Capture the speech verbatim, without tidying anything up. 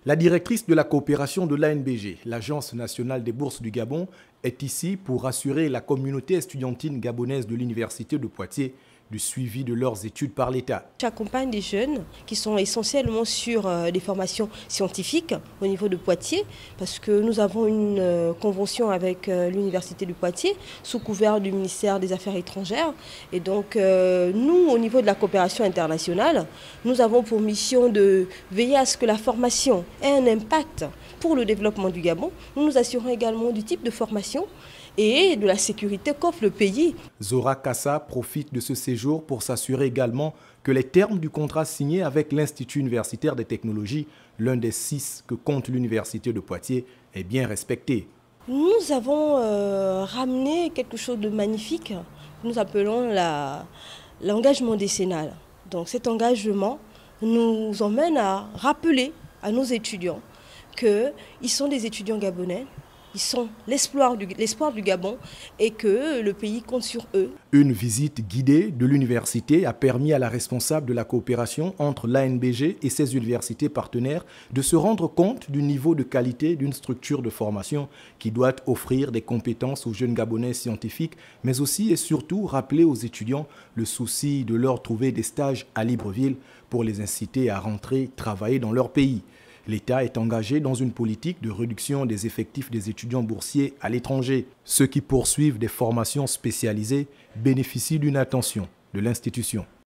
La directrice de la coopération de l'A N B G, l'Agence nationale des bourses du Gabon, est ici pour rassurer la communauté estudiantine gabonaise de l'Université de Poitiers du suivi de leurs études par l'État. J'accompagne des jeunes qui sont essentiellement sur des formations scientifiques au niveau de Poitiers parce que nous avons une convention avec l'Université de Poitiers sous couvert du ministère des Affaires étrangères. Et donc nous, au niveau de la coopération internationale, nous avons pour mission de veiller à ce que la formation ait un impact pour le développement du Gabon. Nous nous assurons également du type de formation et de la sécurité qu'offre le pays. Zora Kassa profite de ce séjour pour s'assurer également que les termes du contrat signé avec l'Institut universitaire des technologies, l'un des six que compte l'Université de Poitiers, est bien respecté. Nous avons euh, ramené quelque chose de magnifique, que nous appelons l'engagement décennal. Donc cet engagement nous emmène à rappeler à nos étudiants qu'ils sont des étudiants gabonais, ils sont l'espoir du, l'espoir du Gabon et que le pays compte sur eux. Une visite guidée de l'université a permis à la responsable de la coopération entre l'A N B G et ses universités partenaires de se rendre compte du niveau de qualité d'une structure de formation qui doit offrir des compétences aux jeunes Gabonais scientifiques, mais aussi et surtout rappeler aux étudiants le souci de leur trouver des stages à Libreville pour les inciter à rentrer travailler dans leur pays. L'État est engagé dans une politique de réduction des effectifs des étudiants boursiers à l'étranger. Ceux qui poursuivent des formations spécialisées bénéficient d'une attention de l'institution.